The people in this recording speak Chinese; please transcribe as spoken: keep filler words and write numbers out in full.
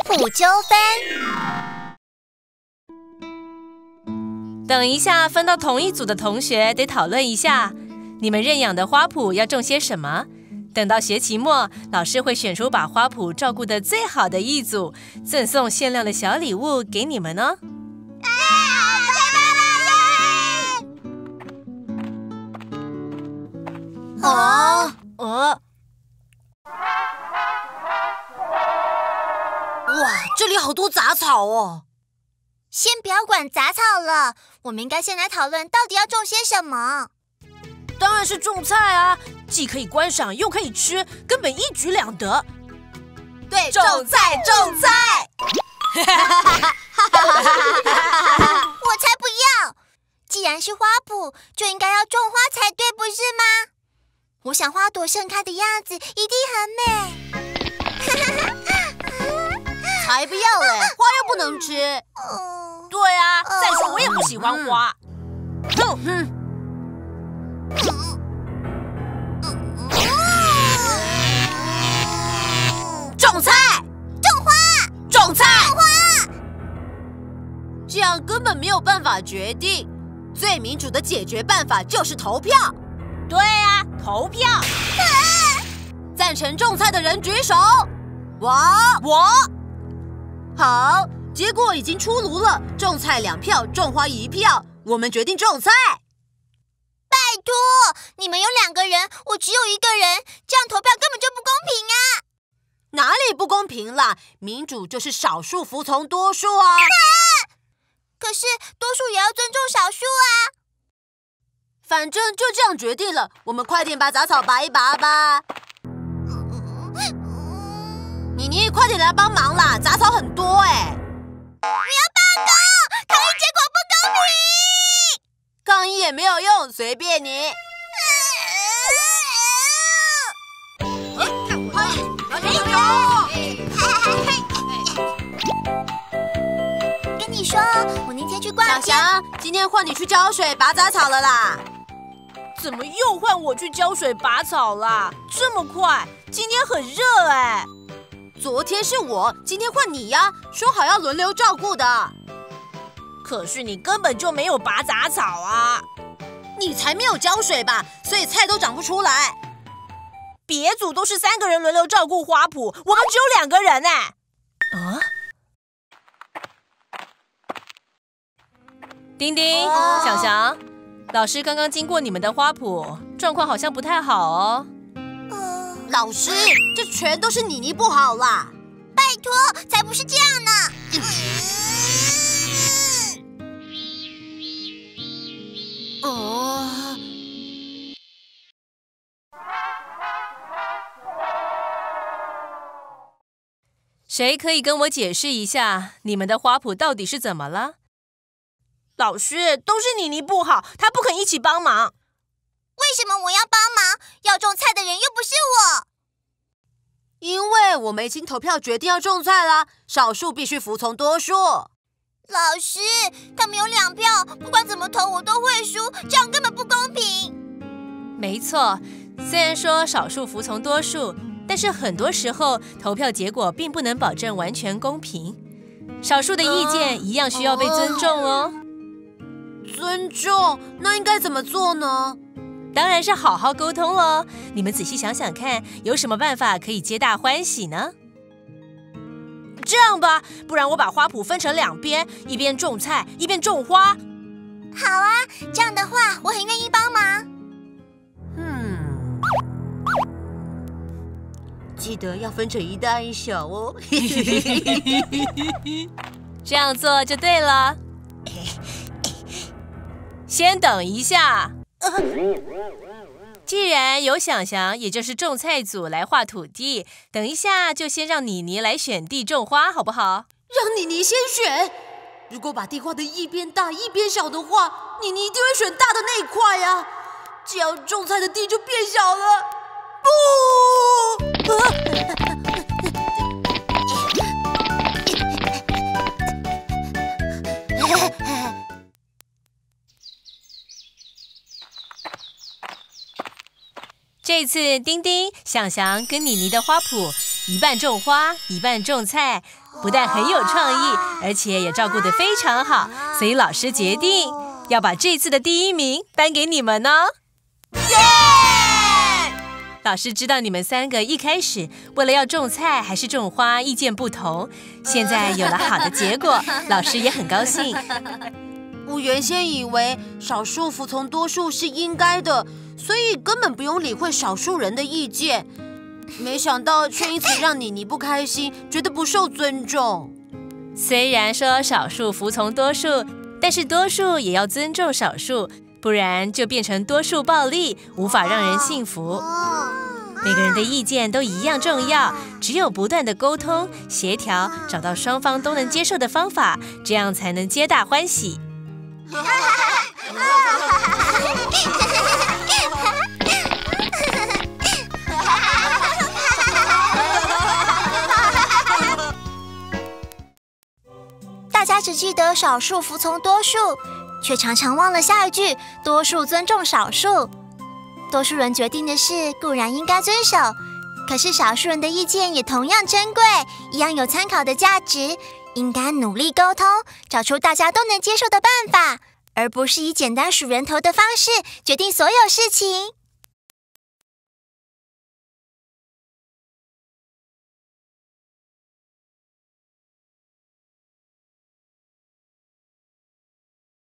谱纠纷。 等一下，分到同一组的同学得讨论一下，你们认养的花圃要种些什么。等到学期末，老师会选出把花圃照顾得最好的一组，赠送限量的小礼物给你们哦。 啊！ 呃，哇，这里好多杂草哦！ 先不要管杂草了，我们应该先来讨论到底要种些什么。 当然是种菜啊，既可以观赏又可以吃，根本一举两得。 对， 种菜，种菜！ 我才不要！既然是花圃，就应该要种花才对，不是吗？我想花朵盛开的样子一定很美。 才不要嘞，花又不能吃。 嗯， 对啊，再说我也不喜欢花。哼哼。种菜， 种花， 种菜， 种花。 这样根本没有办法决定。最民主的解决办法就是投票。对啊，投票。赞成种菜的人举手。我，我。好，结果已经出炉了，种菜两票，种花一票，我们决定种菜。 拜托，你们有两个人，我只有一个人，这样投票根本就不公平啊！ 哪里不公平啦？民主就是少数服从多数啊！ 啊可是多数也要尊重少数啊！ 反正就这样决定了，我们快点把杂草拔一拔吧。妮妮，快点来帮忙啦！杂草很多哎、欸。 你要罢工，抗议结果不公平。 抗议也没有用，随便你。 跟你说，我那天去逛街。 小翔，今天换你去浇水拔杂草了啦。 怎么又换我去浇水拔草啦？这么快？今天很热哎。 昨天是我，今天换你呀，说好要轮流照顾的。 可是你根本就没有拔杂草啊！ 你才没有浇水吧，所以菜都长不出来。 别组都是三个人轮流照顾花圃，我们只有两个人哎。啊？丁丁、哦、小翔，老师刚刚经过你们的花圃，状况好像不太好哦。 呃、 老师，这全都是妮妮不好啦！ 拜托，才不是这样呢！ 哦、嗯。 谁可以跟我解释一下，你们的花圃到底是怎么了？老师，都是妮妮不好，她不肯一起帮忙。 为什么我要帮忙？要种菜的人又不是我。 因为我们已经投票决定要种菜啦，少数必须服从多数。 老师，他们有两票，不管怎么投我都会输，这样根本不公平。 没错，虽然说少数服从多数，但是很多时候投票结果并不能保证完全公平，少数的意见一样需要被尊重哦。 尊重？那应该怎么做呢？ 当然是好好沟通咯。你们仔细想想看，有什么办法可以皆大欢喜呢？这样吧，不然我把花圃分成两边，一边种菜，一边种花。 好啊，这样的话我很愿意帮忙。 嗯，记得要分成一大一小哦。 这样做就对了。先等一下，呃、既然由想翔，也就是种菜组来画土地，等一下就先让妮妮来选地种花，好不好？ 让妮妮先选。如果把地画的一边大一边小的话，妮妮一定会选大的那一块呀，这样种菜的地就变小了。不！啊这次丁丁、想翔跟妮妮的花圃，一半种花，一半种菜， 不但很有创意，而且也照顾得非常好，所以老师决定要把这次的第一名颁给你们哦。 耶！ 老师知道你们三个一开始为了要种菜还是种花意见不同，现在有了好的结果，老师也很高兴。 我原先以为少数服从多数是应该的，所以根本不用理会少数人的意见。没想到却因此让妮妮不开心，觉得不受尊重。 虽然说少数服从多数，但是多数也要尊重少数，不然就变成多数暴力，无法让人信服。每个人的意见都一样重要，只有不断的沟通协调，找到双方都能接受的方法，这样才能皆大欢喜。 大家只记得少数服从多数，却常常忘了下一句多数尊重少数。多数人决定的事固然应该遵守，可是少数人的意见也同样珍贵，一样有参考的价值，应该努力沟通，找出大家都能接受的办法，而不是以简单数人头的方式决定所有事情。